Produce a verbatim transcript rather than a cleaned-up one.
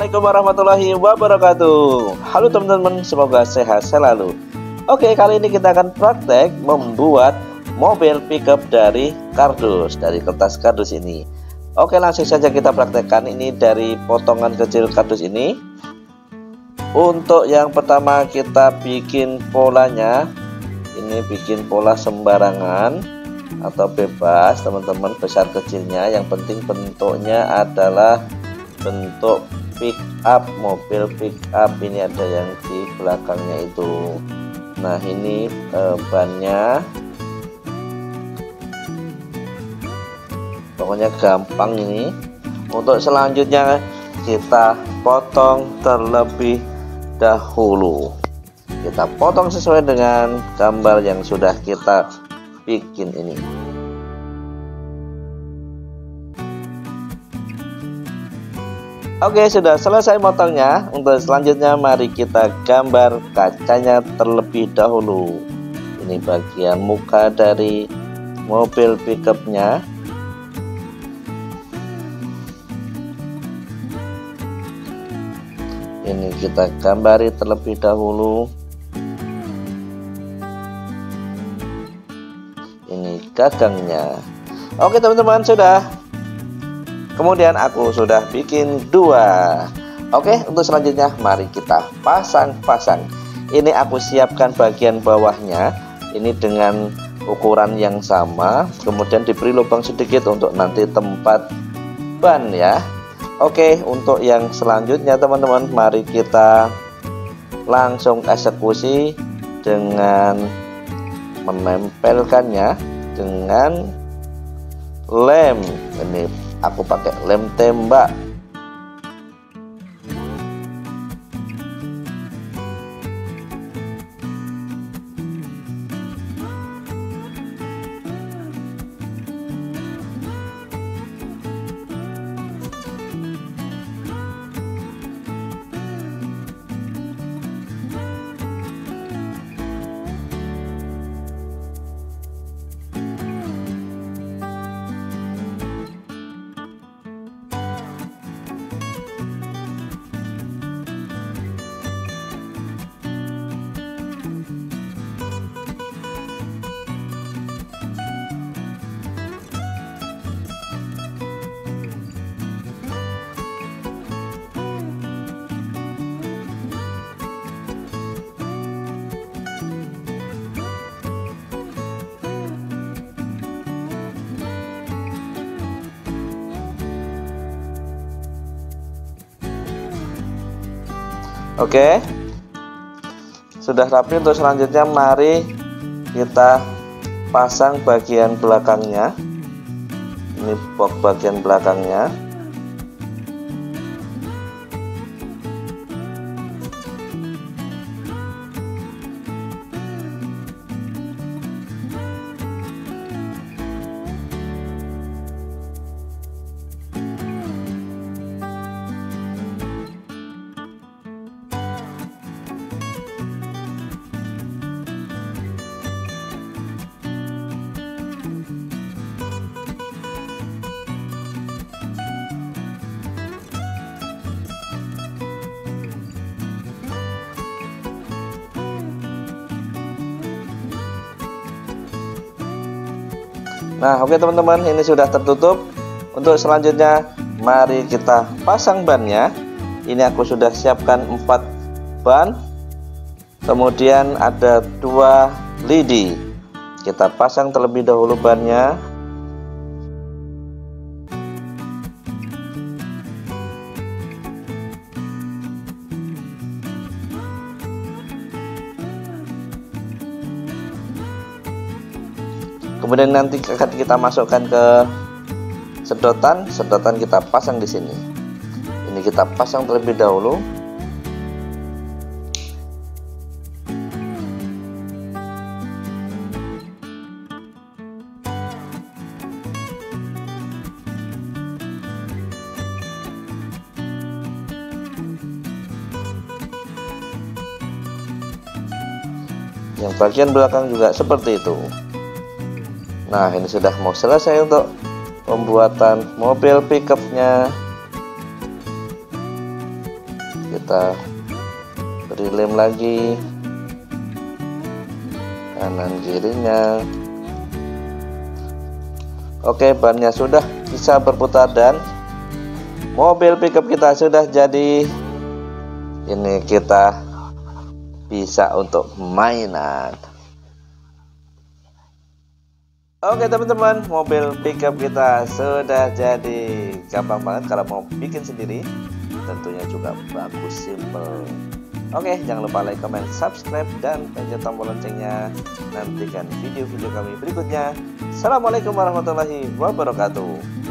Assalamualaikum warahmatullahi wabarakatuh. Halo teman-teman, semoga sehat selalu. Oke, kali ini kita akan praktek membuat mobil pickup dari kardus, dari kertas kardus ini. Oke, langsung saja kita praktekkan. Ini dari potongan kecil kardus ini. Untuk yang pertama kita bikin polanya. Ini bikin pola sembarangan atau bebas, teman-teman, besar kecilnya. Yang penting bentuknya adalah bentuk pick up, mobil pick up. Ini ada yang di belakangnya itu. Nah, ini eh, bannya. Pokoknya gampang ini. Untuk selanjutnya kita potong terlebih dahulu. Kita potong sesuai dengan gambar yang sudah kita bikin ini. Oke, sudah selesai motongnya. Untuk selanjutnya mari kita gambar kacanya terlebih dahulu. Ini bagian muka dari mobil pickupnya. Ini kita gambari terlebih dahulu. Ini gagangnya. Oke teman-teman, sudah. Kemudian aku sudah bikin dua. Oke, untuk selanjutnya mari kita pasang-pasang. Ini aku siapkan bagian bawahnya. Ini dengan ukuran yang sama. Kemudian diberi lubang sedikit untuk nanti tempat ban ya. Oke, untuk yang selanjutnya teman-teman, mari kita langsung eksekusi dengan menempelkannya dengan lem. Ini aku pakai lem tembak. Oke, sudah rapi. Untuk selanjutnya mari kita pasang bagian belakangnya. Ini box bagian belakangnya. Nah, oke teman-teman, ini sudah tertutup. Untuk selanjutnya mari kita pasang bannya. Ini aku sudah siapkan empat ban. Kemudian ada dua lidi. Kita pasang terlebih dahulu bannya. Kemudian nanti akan kita masukkan ke sedotan, sedotan kita pasang di sini. Ini kita pasang terlebih dahulu. Yang bagian belakang juga seperti itu. Nah, ini sudah mau selesai untuk pembuatan mobil pickupnya. kita beri lem lagi kanan kirinya. Oke, bannya sudah bisa berputar dan mobil pickup kita sudah jadi. Ini kita bisa untuk mainan. Oke teman-teman, mobil pickup kita sudah jadi. Gampang banget kalau mau bikin sendiri, tentunya juga bagus, simple. Oke, jangan lupa like, comment, subscribe, dan pencet tombol loncengnya. Nantikan video-video kami berikutnya. Assalamualaikum warahmatullahi wabarakatuh.